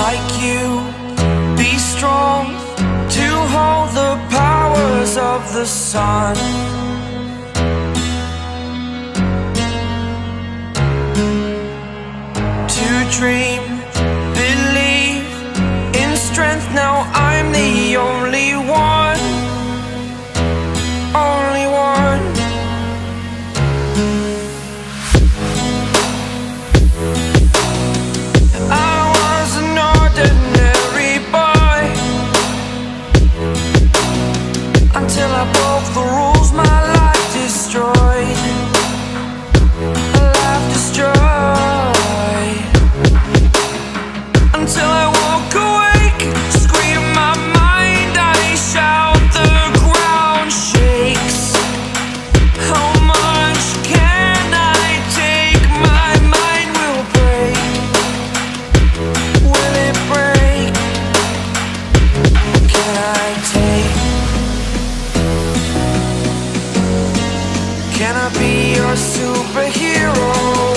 like you, be strong to hold the powers of the sun. To dream, believe in strength, now I'm the only one, only one. I was an ordinary boy until I broke the rules, my life destroyed, a life destroyed. Until I walk awake, scream my mind, I shout, the ground shakes. How much can I take? My mind will break. Will it break? Can I take? Can I be your superhero?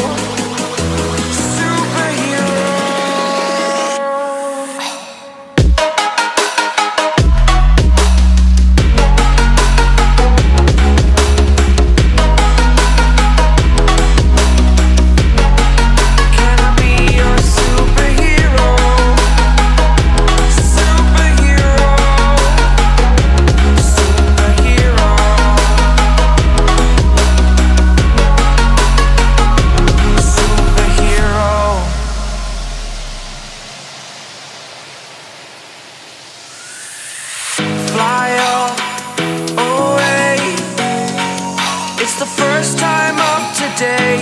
Fly away. It's the first time of today.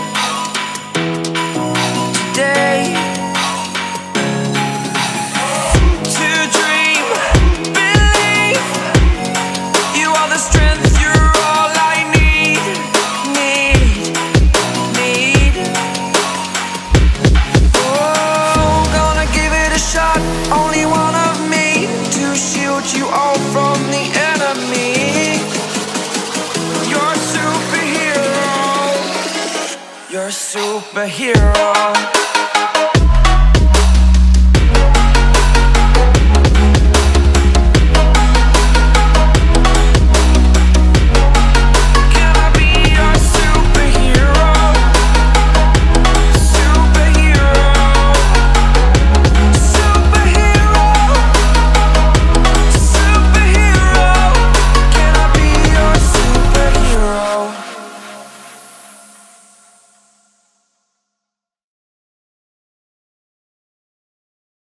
Today. To dream, believe. You are the strength, you're all I need. Oh, gonna give it a shot. Only one of me to shield you all from the enemy. You're a superhero. You're a superhero.